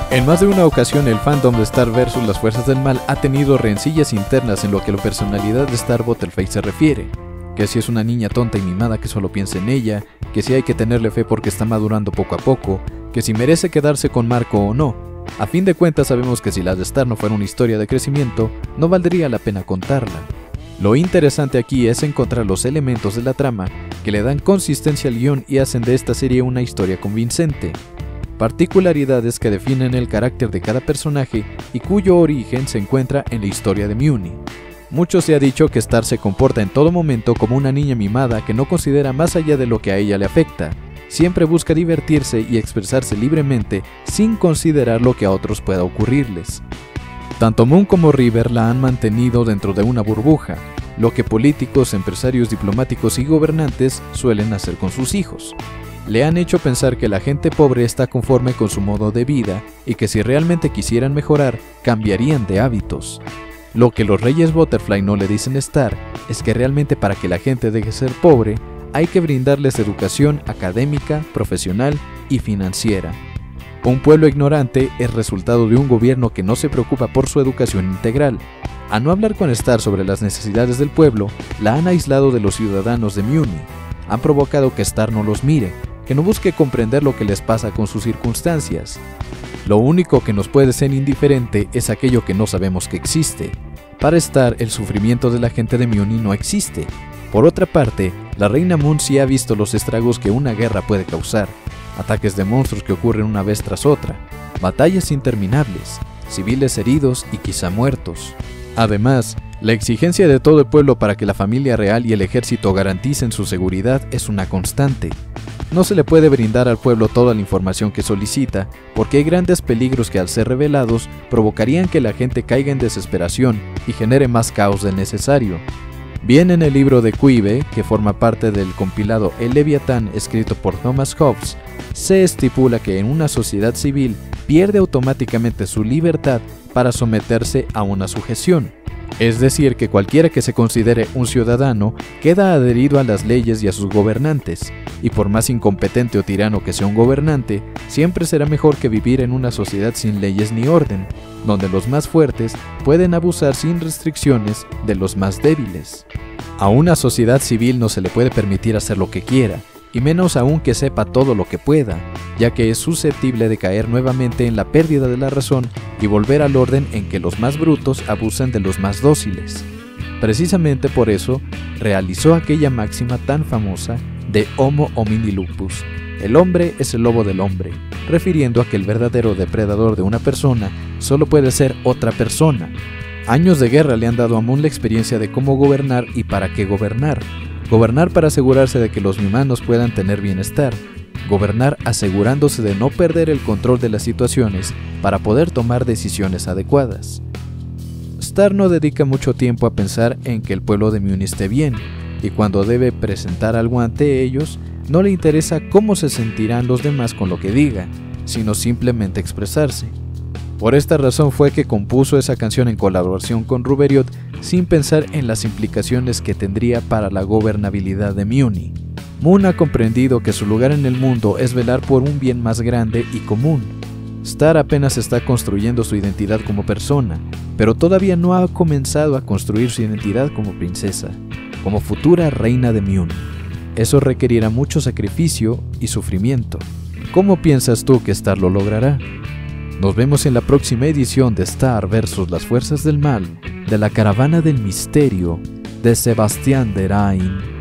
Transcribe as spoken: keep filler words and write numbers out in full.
En más de una ocasión el fandom de Star versus las Fuerzas del Mal ha tenido rencillas internas en lo que a la personalidad de Star Butterfly se refiere, que si es una niña tonta y mimada que solo piensa en ella, que si hay que tenerle fe porque está madurando poco a poco, que si merece quedarse con Marco o no. A fin de cuentas sabemos que si la de Star no fuera una historia de crecimiento, no valdría la pena contarla. Lo interesante aquí es encontrar los elementos de la trama que le dan consistencia al guión y hacen de esta serie una historia convincente. Particularidades que definen el carácter de cada personaje y cuyo origen se encuentra en la historia de Muni. Mucho se ha dicho que Star se comporta en todo momento como una niña mimada que no considera más allá de lo que a ella le afecta. Siempre busca divertirse y expresarse libremente sin considerar lo que a otros pueda ocurrirles. Tanto Moon como River la han mantenido dentro de una burbuja, lo que políticos, empresarios, diplomáticos y gobernantes suelen hacer con sus hijos. Le han hecho pensar que la gente pobre está conforme con su modo de vida y que si realmente quisieran mejorar, cambiarían de hábitos. Lo que los Reyes Butterfly no le dicen a Star es que realmente para que la gente deje de ser pobre, hay que brindarles educación académica, profesional y financiera. Un pueblo ignorante es resultado de un gobierno que no se preocupa por su educación integral. A no hablar con Star sobre las necesidades del pueblo, la han aislado de los ciudadanos de Muni. Han provocado que Star no los mire, que no busque comprender lo que les pasa con sus circunstancias. Lo único que nos puede ser indiferente es aquello que no sabemos que existe. Para Star, el sufrimiento de la gente de Muni no existe. Por otra parte, la reina Moon sí ha visto los estragos que una guerra puede causar. Ataques de monstruos que ocurren una vez tras otra, batallas interminables, civiles heridos y quizá muertos. Además, la exigencia de todo el pueblo para que la familia real y el ejército garanticen su seguridad es una constante. No se le puede brindar al pueblo toda la información que solicita, porque hay grandes peligros que al ser revelados provocarían que la gente caiga en desesperación y genere más caos del necesario. Bien en el libro de Quive, que forma parte del compilado El Leviatán escrito por Thomas Hobbes, se estipula que en una sociedad civil pierde automáticamente su libertad para someterse a una sujeción. Es decir, que cualquiera que se considere un ciudadano queda adherido a las leyes y a sus gobernantes, y por más incompetente o tirano que sea un gobernante, siempre será mejor que vivir en una sociedad sin leyes ni orden, donde los más fuertes pueden abusar sin restricciones de los más débiles. A una sociedad civil no se le puede permitir hacer lo que quiera, y menos aún que sepa todo lo que pueda, ya que es susceptible de caer nuevamente en la pérdida de la razón y volver al orden en que los más brutos abusan de los más dóciles. Precisamente por eso, realizó aquella máxima tan famosa de Homo homini lupus, el hombre es el lobo del hombre, refiriendo a que el verdadero depredador de una persona solo puede ser otra persona. Años de guerra le han dado a Moon la experiencia de cómo gobernar y para qué gobernar. Gobernar para asegurarse de que los humanos puedan tener bienestar. Gobernar asegurándose de no perder el control de las situaciones para poder tomar decisiones adecuadas. Star no dedica mucho tiempo a pensar en que el pueblo de Muni esté bien, y cuando debe presentar algo ante ellos, no le interesa cómo se sentirán los demás con lo que diga, sino simplemente expresarse. Por esta razón fue que compuso esa canción en colaboración con Ruberiot sin pensar en las implicaciones que tendría para la gobernabilidad de Muni. Moon ha comprendido que su lugar en el mundo es velar por un bien más grande y común. Star apenas está construyendo su identidad como persona, pero todavía no ha comenzado a construir su identidad como princesa, como futura reina de Muni. Eso requerirá mucho sacrificio y sufrimiento. ¿Cómo piensas tú que Star lo logrará? Nos vemos en la próxima edición de Star versus las Fuerzas del Mal, de la Caravana del Misterio, de Sebastián Derain.